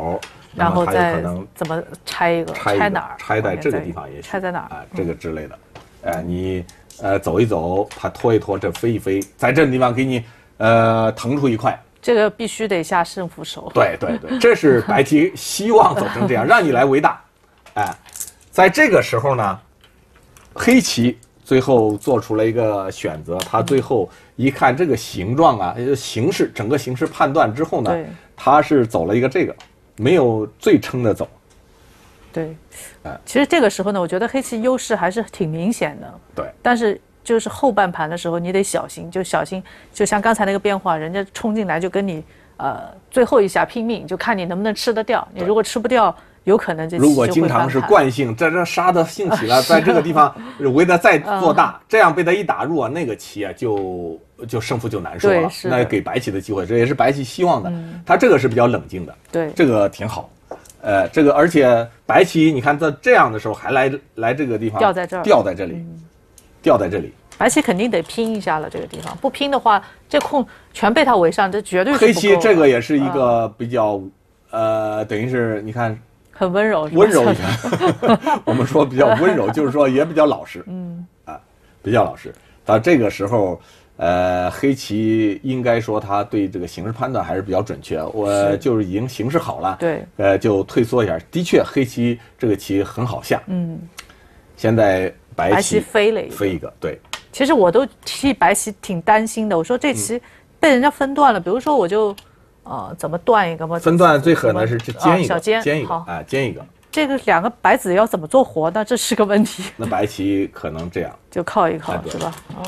然后再可能怎么拆一个， 拆哪儿？ 拆在这个地方也行， 拆在哪儿啊？这个之类的，哎，你呃走一走，它拖一拖，这飞一飞，在这个地方给你呃腾出一块。 这个必须得下胜负手。 对对对，这是白棋希望走成这样，让你来围大。哎，在这个时候呢，黑棋最后做出了一个选择，他最后一看这个形状啊，形势整个形势判断之后呢，他是走了一个这个，没有最称的走。 对，哎，其实这个时候呢，我觉得黑棋优势还是挺明显的。 对， 但是。就是后半盘的时候，你得小心，就小心，就像刚才那个变化，人家冲进来就跟你，呃，最后一下拼命，就看你能不能吃得掉。你如果吃不掉，有可能这如果经常是惯性，在这杀的兴起了，在这个地方围的再做大，这样被他一打入啊，那个棋啊就就胜负就难说了。那给白棋的机会，这也是白棋希望的。他这个是比较冷静的， 对， 这个挺好。呃，这个而且白棋，你看在这样的时候还来来这个地方， 掉在这儿， 掉在这里。掉在这里， 白棋肯定得拼一下了。这个地方不拼的话，这空全被他围上，这绝对是不够。 黑棋这个也是一个比较，呃，等于是你看， 很温柔， 温柔一点。我们说比较温柔，就是说也比较老实，嗯啊，比较老实。到这个时候，呃，黑棋应该说他对这个形势判断还是比较准确。我就是已经形势好了， 对， 呃，就退缩一下。的确，黑棋这个棋很好下，嗯，现在。白棋飞了一个， 飞一个，对。 其实我都替白棋挺担心的。我说这棋被人家分段了，比如说我就，呃，怎么断一个嘛？ 分段最狠的是尖一个， 小尖尖一个，哎，尖一个。 这个两个白子要怎么做活呢？这是个问题。 那白棋可能这样， 就靠一靠，是吧？嗯。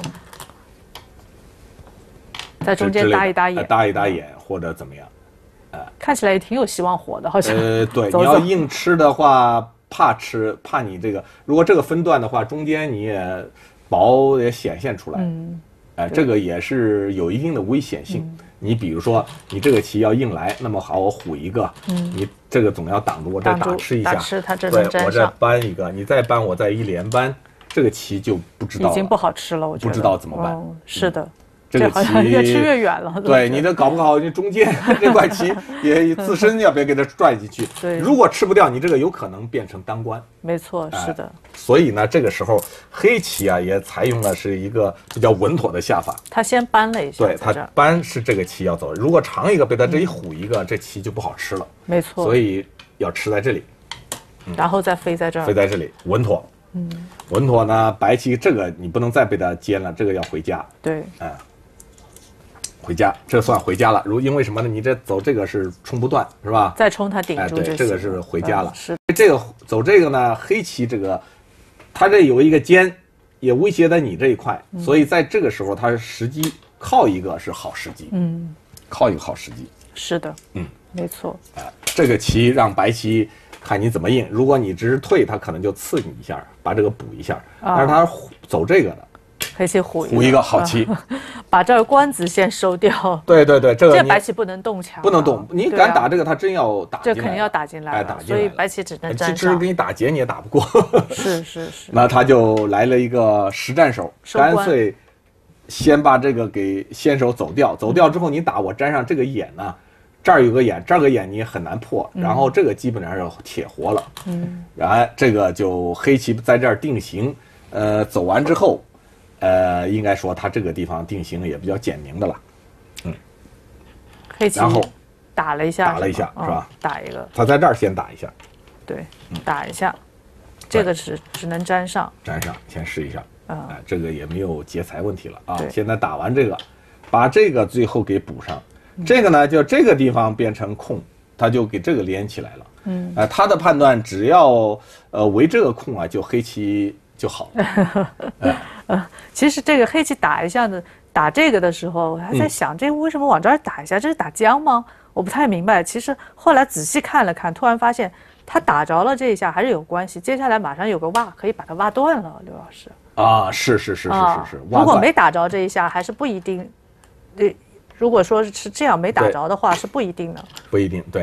在中间搭一搭眼， 搭一搭眼或者怎么样， 哎，看起来也挺有希望活的，好像。 呃，对，你要硬吃的话。怕吃，怕你这个，如果这个分段的话，中间你也薄也显现出来，嗯，哎、呃，这个也是有一定的危险性。嗯、你比如说，你这个棋要硬来，那么好，我虎一个，嗯，你这个总要挡住我，再打吃一下， 打吃它这对，我再搬一个，你再搬，我再一连搬，这个棋就不知道了， 已经不好吃了，我觉得不知道怎么办。 哦、是的。 嗯这个棋越吃越远了， 对你这搞不好，你中间这块棋也自身要别给它拽进去。 对， 如果吃不掉，你这个有可能变成当官。 没错，是的。 所以呢，这个时候黑棋啊也采用了是一个比较稳妥的下法。 他先搬了一下， 对他搬是这个棋要走，如果长一个被他这一虎一个，这棋就不好吃了。 没错， 所以要吃在这里， 然后再飞在这儿， 飞在这里稳妥。嗯，稳妥呢，白棋这个你不能再被他尖了，这个要回家。 对， 哎。回家，这算回家了。如因为什么呢？你这走这个是冲不断，是吧？ 再冲它顶住就行。 哎，对，这个是回家了。 嗯、是这个走这个呢，黑棋这个，它这有一个尖，也威胁在你这一块，嗯、所以在这个时候，它时机靠一个是好时机。嗯，靠一个好时机。 是的， 嗯， 没错。 哎、呃，这个棋让白棋看你怎么应。如果你只是退，它可能就刺你一下，把这个补一下。啊、但是它走这个的。 黑棋虎虎一个好棋， 把这儿官子先收掉。 对对对，这个这白棋不能动墙， 不能动。你敢打这个，他真要打进来， 这肯定要打进来， 哎，打进来。 所以白棋只能粘上。 其实给你打劫你也打不过。 是是是。 那他就来了一个实战手，干脆先把这个给先手走掉，走掉之后你打我粘上这个眼呢，这儿有个眼，这儿个眼你也很难破，然后这个基本上是铁活了。嗯。然后这个就黑棋在这儿定型，呃，走完之后。呃，应该说他这个地方定型也比较简明的了，嗯， 黑棋， 然后打了一下， 打了一下是吧？ 打一个， 他在这儿先打一下， 对，打一下，这个只只能粘上， 粘上，先试一下，啊，这个也没有劫财问题了啊。现在打完这个，把这个最后给补上，这个呢，就这个地方变成空，他就给这个连起来了，嗯，呃，他的判断只要呃围这个空啊，就黑棋。就好了。 呃，其实这个黑棋打一下子，打这个的时候，我还在想，嗯、这为什么往这儿打一下？这是打将吗？我不太明白。其实后来仔细看了看，突然发现他打着了这一下还是有关系。接下来马上有个挖，可以把它挖断了，刘老师。 啊，是是是是是是。 如果没打着这一下，还是不一定。对，如果说是这样没打着的话，是不一定的。 不一定，对。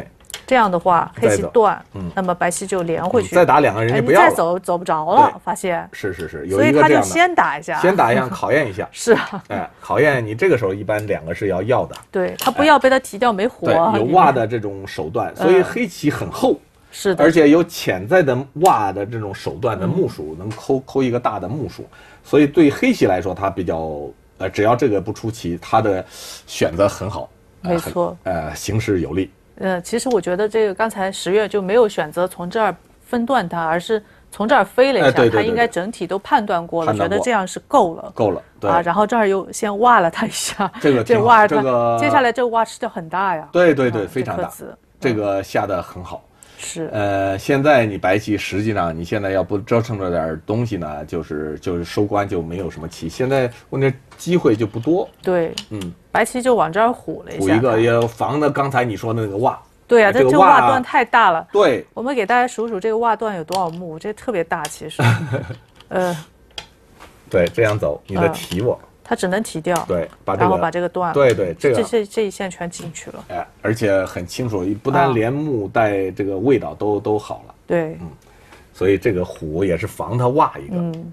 这样的话黑棋再走断， 嗯那么白棋就连回去。 再打两个人哎你就不要了。 再走走不着了，发现。 是是是，有所以他就一个这样的， 先打一下， 先打一下考验一下。 是啊， 哎，考验你这个时候一般两个是要要的。 对他不要被他提掉没活。 对，有里面挖的这种手段，所以黑棋很厚。 是的， 而且有潜在的挖的这种手段的目数，能抠抠一个大的目数，所以对黑棋来说，它比较呃，只要这个不出棋，它的选择很好，呃没错， 呃，形势有利。 呃，其实我觉得这个刚才十月就没有选择从这儿分断它，而是从这儿飞了一下， 哎对对对他应该整体都判断过了， 判断过觉得这样是够了， 够了，对啊，然后这儿又先挖了他一下， 这个挺好挖了他， 这个接下来这个挖吃的很大呀， 对对对， 啊非常大， 这颗子这个下的很好。 是， 呃，现在你白棋实际上你现在要不折腾着点东西呢，就是就是收官就没有什么棋。现在问题机会就不多。 对， 嗯， 白棋就往这儿虎了一下， 补一个也防的刚才你说的那个挖。 对呀、啊， 这个这挖挖段太大了。 对， 我们给大家数数这个挖段有多少目，这特别大，其实，呃， 对，这样走，你的提我。 嗯它只能提掉， 对，把这个然后把这个断了， 对对，这个这这这一线全进去了， 哎，而且很清楚，不但连目带这个味道都都好了， 对， 嗯，所以这个虎也是防他挖一个， 嗯，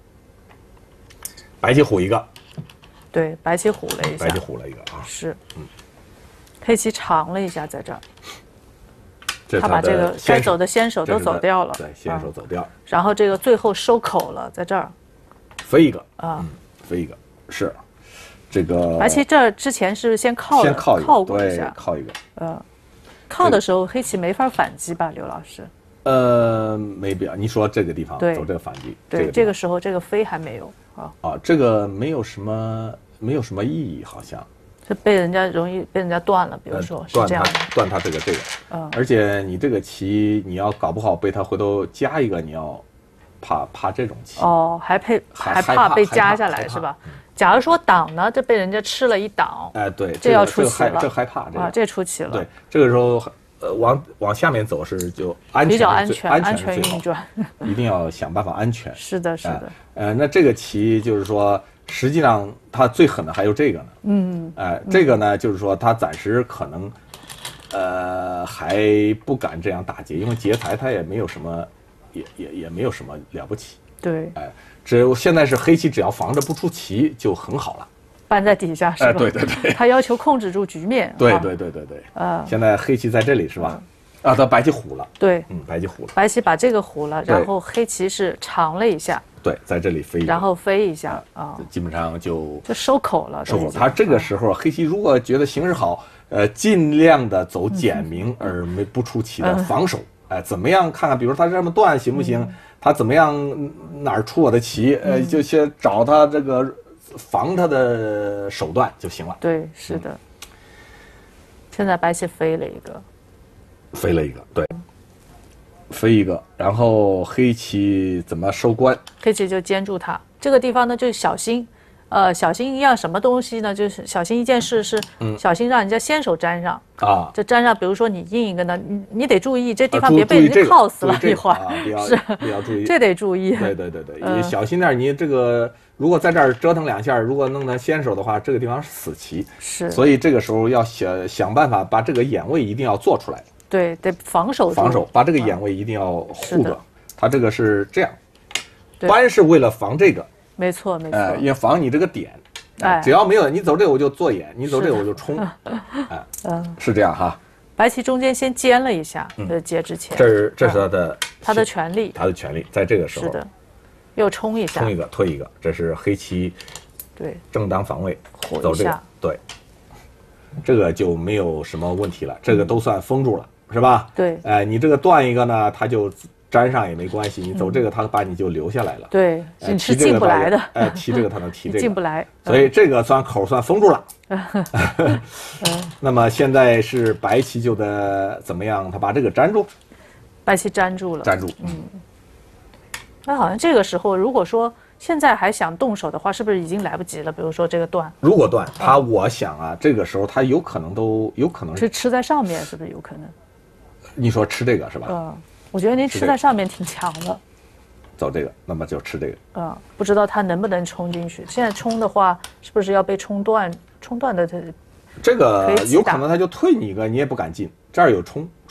白棋虎一个， 对，白棋虎了一下， 白棋虎了一个啊， 是， 嗯， 黑棋长了一下在这儿， 这他把这个该走的先手都走掉了， 对，先手走掉， 然后这个最后收口了，在这儿， 飞一个啊， 嗯，飞一个。是，这个白棋这儿之前是先靠先靠靠过一下， 靠一个， 呃，靠的时候黑棋没法反击吧，刘老师？ 呃，没必要。你说这个地方对走这个反击， 对， 这这个时候这个飞还没有啊， 啊，这个没有什么没有什么意义，好像是被人家容易被人家断了，比如说是这样的， 断他这个这个， 嗯， 而且你这个棋你要搞不好被他回头加一个，你要怕怕这种棋哦，还配还怕被加下来是吧？假如说挡呢，这被人家吃了一挡， 哎，对， 这要出棋了， 这害怕这啊，这出棋了。 对，这个时候呃往往下面走是就安全比较安全， 安全运转， 一定要想办法安全。 是的，是的。 呃，那这个棋就是说，实际上它最狠的还有这个呢。嗯，哎，这个呢就是说他暂时可能呃还不敢这样打劫，因为劫财他也没有什么，也也也没有什么了不起。 对， 哎。只有现在是黑棋，只要防着不出棋就很好了。 搬在底下是吧？ 哎，对对对。 他要求控制住局面。 对对对对对。 啊。 现在黑棋在这里是吧？啊，他白棋虎了。 对。 嗯，白棋虎了。 白棋把这个虎了，然后黑棋是长了一下。 对，在这里飞。 然后飞一下啊， 基本上就就收口了。 收口。他这个时候黑棋如果觉得形势好，呃，尽量的走简明而没不出棋的防守。哎，怎么样？看看，比如他这么断行不行？他怎么样？哪儿出我的棋？呃，就先找他这个防他的手段就行了。 对，是的。现在白棋飞了一个， 飞了一个，对，飞一个，然后黑棋怎么收官？ 黑棋就坚住它。这个地方呢，就是小心。呃，小心一样什么东西呢？就是小心一件事是，小心让人家先手粘上啊。 这粘上，比如说你印一个呢，你你得注意这地方别被人家套死了一会儿， 是比较注意， 这得注意。 对对对对，你小心点，你这个如果在这儿折腾两下，如果弄到先手的话，这个地方是死棋。 是。 所以这个时候要想想办法把这个眼位一定要做出来。 对，得防守。 防守，把这个眼位一定要护着。它这个是这样，搬是为了防这个。 没错没错， 呃，也防你这个点，哎，只要没有你走这个我就做眼，你走这个我就冲，哎，嗯，是这样哈。 白棋中间先尖了一下，呃，劫之前， 这是这是他的他的权利， 他的权利，在这个时候是的，又冲一下， 冲一个退一个，这是黑棋， 对， 正当防卫，走这个，对，这个就没有什么问题了，这个都算封住了，是吧？ 对， 哎，你这个断一个呢，他就。粘上也没关系，你走这个，他把你就留下来了。 对，你是进不来的。 哎，提这个他能提这个， 进不来。 所以这个算口算封住了。那么现在是白棋就得怎么样？他把这个粘住。 白棋粘住了。 粘住。 嗯。那好像这个时候，如果说现在还想动手的话，是不是已经来不及了？比如说这个断。 如果断，他我想啊，这个时候他有可能都有可能是吃在上面，是不是有可能？ 你说吃这个是吧？ 嗯。我觉得您吃在上面挺强的， 走这个，那么就吃这个。 嗯，不知道它能不能冲进去。现在冲的话，是不是要被冲断？冲断的它， 这个有可能他就退你一个，你也不敢进。这儿有冲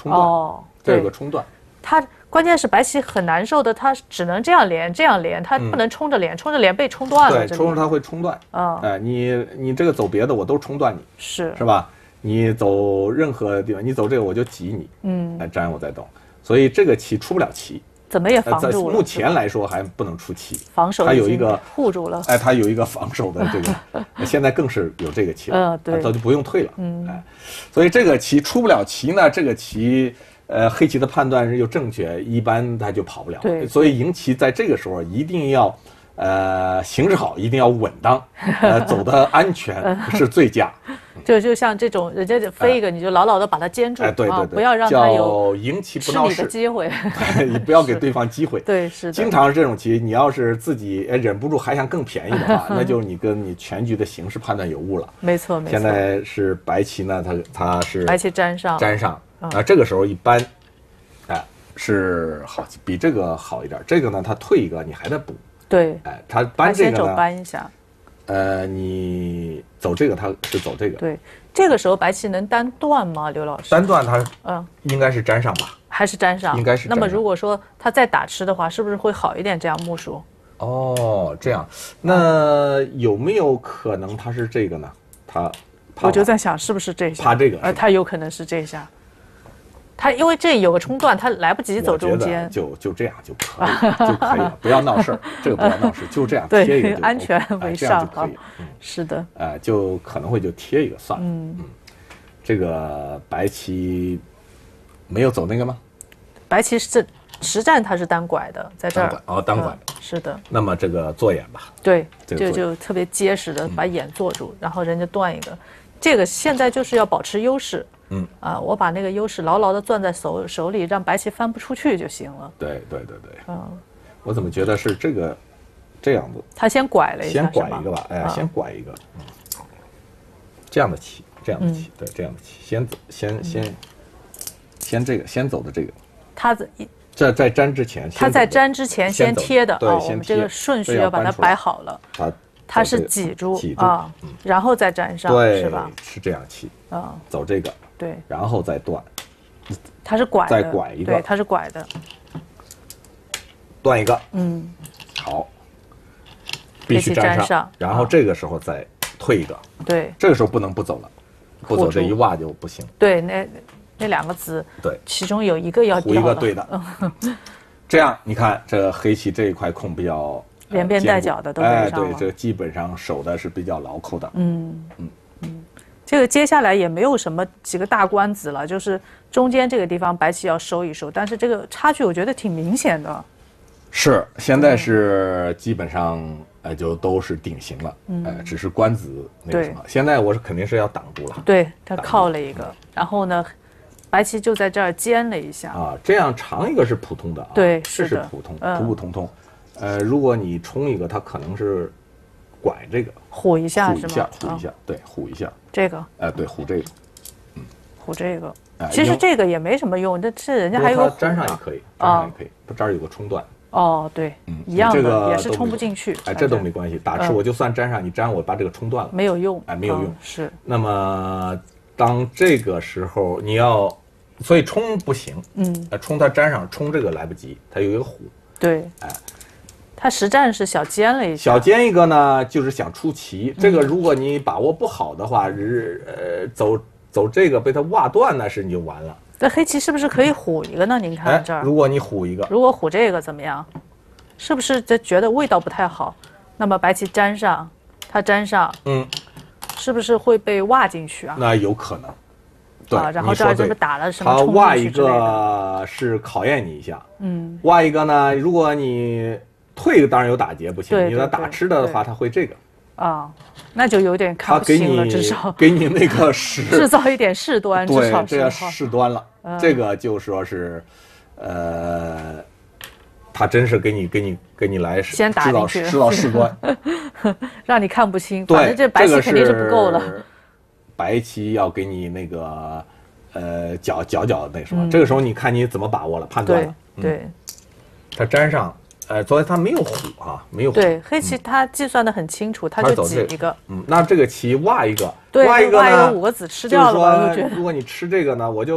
冲断， 哦， 这有个冲断。 它关键是白棋很难受的，它只能这样连这样连，它不能冲着连，冲着连被冲断了。 对，冲着它会冲断。 嗯， 哎，你你这个走别的我都冲断你， 是是吧？你走任何地方，你走这个我就挤你， 嗯， 哎，粘我再动，所以这个棋出不了棋。 怎么也呃在防住了。 目前来说还不能出棋， 防守已经它有一个护住了。 哎，它有一个防守的这个，现在更是有这个棋了， 嗯对它就不用退了， 嗯哎，所以这个棋出不了棋呢，这个棋。呃，黑棋的判断又正确，一般它就跑不了。 对， 所以赢棋在这个时候一定要，呃，形势好，一定要稳当，呃，走的安全是最佳。 就就像这种，人家飞一个，你就牢牢的把它坚住， 哎，对对对， 不要让它有赢棋不闹事的机会， 你不要给对方机会。 对，是的。 经常是这种棋，你要是自己忍不住还想更便宜的话，那就是你跟你全局的形势判断有误了。 没错，没错。 现在是白棋呢，它它是白棋粘上， 粘上。啊，这个时候一般，哎，是好，比这个好一点。这个呢，它退一个，你还得补。 对， 哎，它搬这个呢， 先手搬一下。 呃，你走这个，它是走这个。 对，这个时候白棋能单断吗？刘老师？ 单断它， 嗯， 应该是粘上吧？ 还是粘上？ 应该是。 那么如果说它再打吃的话，是不是会好一点？这样目数？ 哦，这样，那有没有可能它是这个呢？它， 我就在想，是不是这下？ 怕这个？ 呃，它有可能是这下。他因为这有个冲断，他来不及走中间， 就就这样就可以了，就可以了，不要闹事儿，这个不要闹事，就这样贴一个， 安全为上， 就可以。 嗯，是的， 呃，就可能会就贴一个算了。嗯嗯，这个白棋没有走那个吗？ 白棋是实战，它是单拐的，在这儿哦，单拐的， 是的。 那么这个做眼吧， 对，就就特别结实的把眼做住，然后人家断一个，这个现在就是要保持优势。嗯啊，我把那个优势牢牢的攥在手手里，让白棋翻不出去就行了。 对对对对， 嗯， 我怎么觉得是这个这样子？ 他先拐了一下， 先拐一个吧，哎，啊、先拐一个，嗯，这样的棋，这样的棋，嗯、对，这样的棋，先走，先先、嗯、先这个，先走的这个。 他在在粘之前， 他在粘之前先贴的， 对， 哦、我们这个顺序要把它摆好了。 它它是挤住啊，嗯、然后再粘上， 对， 是吧？ 是这样棋啊， 走这个。 对， 然后再断， 它是拐的， 再拐一个， 对，它是拐的， 断一个， 嗯， 好，必须粘上， 上然后这个时候再退一个， 对， 这个时候不能不走了，不走这一挖就不行， 对，那那两个子， 对， 其中有一个要掉了， 胡一个对的，这样你看这黑棋这一块空比较连边带角的都哎，对，这基本上守的是比较牢扣的， 嗯嗯嗯。这个接下来也没有什么几个大关子了，就是中间这个地方白棋要收一收，但是这个差距我觉得挺明显的。 是，现在是基本上呃就都是定型了，嗯、呃，只是官子那个什么。现在我是肯定是要挡住了。 对，他靠了一个，然后呢，白棋就在这儿尖了一下。 啊，这样长一个是普通的啊， 对， 这是普通，普普通通。呃，如果你冲一个，它可能是拐这个， 虎一下是吗？ 虎一下，虎一下，对，虎一下。 这个， 哎，对，虎这个， 嗯，虎这个，其实这个也没什么用，这这人家还有个虎粘上也可以，粘上也可以，它这儿有个冲断。 哦，对，一样的，也是冲不进去。 哎，这都没关系，打吃我就算粘上，你粘我把这个冲断了， 没有用， 哎，没有用。 是。 那么当这个时候你要，所以冲不行，嗯，冲它粘上，冲这个来不及，它有一个虎。 对，哎。他实战是小尖了一下， 小尖一个呢，就是想出棋。这个如果你把握不好的话，日呃走走这个被他挖断那是你就完了。 那黑棋是不是可以虎一个呢？您看这儿， 如果你虎一个， 如果虎这个怎么样？是不是就觉得味道不太好？那么白棋粘上，它粘上，嗯，是不是会被挖进去啊？ 那有可能。对， 啊、然后这儿这不打了什么？ 他挖一个是考验你一下，嗯，挖一个呢，如果你。退一个当然有打劫不行，你要打吃的话，他会这个啊，那就有点看不清了，至少给你那个事制造一点事端，至少这要事端了。这个就说是，呃，他真是给你给你给你来先打进去， 制造事端， 让你看不清。反正这白棋肯定是不够了。 白棋要给你那个呃搅搅搅那什么，这个时候你看你怎么把握了，判断了。 对， 他粘上。呃，昨天他没有虎啊，没有虎。 对，黑棋他计算的很清楚，他就挤一个。 嗯，那这个棋挖一个， 挖一个呢，五个子吃掉了。 就是说，如果你吃这个呢，我就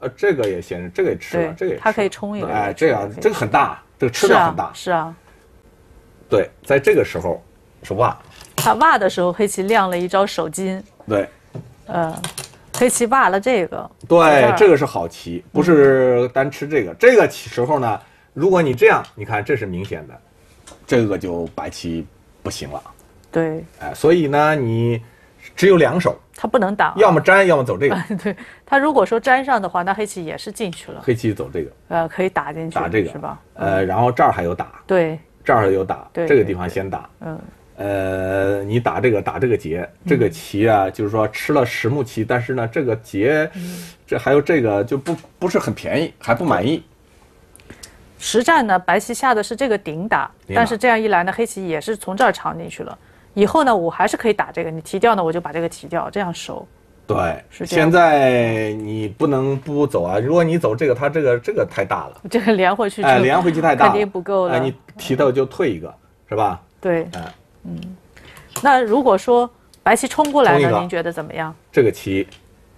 呃，这个也先，这个也吃了，这个也吃了它可以冲一个。 哎，这样这个很大，这个吃量很大。 是啊。 对，在这个时候是挖。 他挖的时候，黑棋亮了一招手筋。 对。 呃，黑棋挖了这个。 对，这个是好棋，不是单吃这个。嗯、这个时候呢，如果你这样，你看这是明显的，这个就白棋不行了。 对。 哎，所以呢，你只有两手。 他不能挡， 要么粘，要么走这个。 对，他如果说粘上的话，那黑棋也是进去了。 黑棋走这个， 呃，可以打进去， 打这个是吧？ 呃，然后这儿还有打， 对， 这儿还有打， 对， 这个地方先打。 嗯， 呃，你打这个打这个劫，这个棋啊，就是说吃了十目棋，但是呢，这个劫，这还有这个就不不是很便宜，还不满意。 实战呢，白棋下的是这个顶打，但是这样一来呢，黑棋也是从这儿藏进去了。以后呢，我还是可以打这个，你提掉呢，我就把这个提掉，这样收。 对，现在你不能不走啊！如果你走这个，它这个这个太大了， 这个连回去， 哎，连回去太大了， 肯定不够了。 哎，你提到就退一个，是吧？ 对，哎，嗯。那如果说白棋冲过来呢，您觉得怎么样？ 这个棋，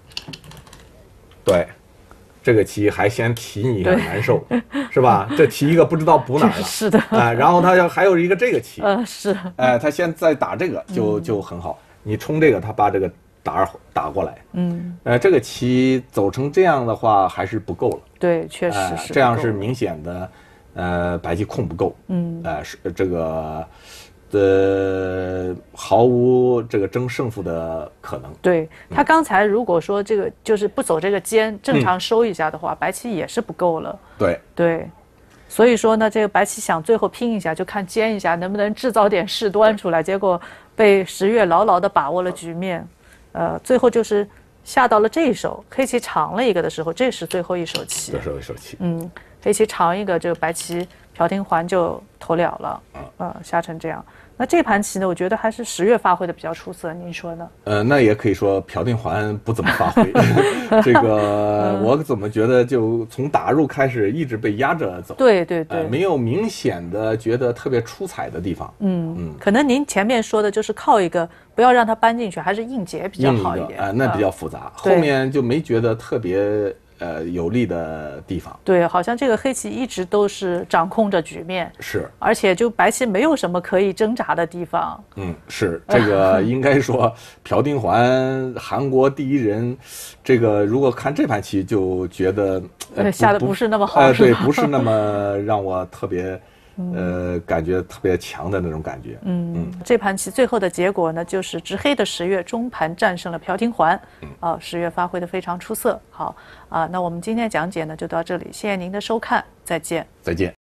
对。这个棋还先提你很难受，是吧？这提一个不知道补哪儿了， 是的， 哎，然后他要还有一个这个棋， 呃，是， 哎，他现在打这个就就很好，你冲这个，他把这个打打过来， 嗯， 呃，这个棋走成这样的话还是不够了， 对，确实是， 这样是明显的，呃，白棋控不够， 嗯， 呃，是这个。的毫无这个争胜负的可能。 对他刚才如果说这个就是不走这个尖，正常收一下的话，嗯、白棋也是不够了。 对对，所以说呢，这个白棋想最后拼一下，就看尖一下能不能制造点事端出来。结果被十月牢牢地把握了局面，呃，最后就是下到了这一手，黑棋长了一个的时候，这是最后一手棋。 最后一手棋。 嗯，黑棋长一个，这个白棋朴廷桓就投了了，呃，下成这样。那这盘棋呢，我觉得还是十月发挥的比较出色，您说呢？ 呃，那也可以说朴廷桓不怎么发挥，这个我怎么觉得就从打入开始一直被压着走， 对对对、呃， 没有明显的觉得特别出彩的地方。 嗯嗯，可能您前面说的就是靠一个不要让它搬进去，还是硬劫比较好一点， 啊、呃，那比较复杂，后面就没觉得特别。呃，有利的地方， 对，好像这个黑棋一直都是掌控着局面， 是， 而且就白棋没有什么可以挣扎的地方。 嗯，是这个应该说朴廷桓韩国第一人，这个如果看这盘棋就觉得、 呃、下的不是那么好， 呃，对，不是那么让我特别。呃，感觉特别强的那种感觉。 嗯，嗯这盘棋最后的结果呢，就是执黑的十月中盘战胜了朴廷桓。嗯，啊，十月发挥的非常出色。好啊，那我们今天讲解呢就到这里，谢谢您的收看，再见。 再见。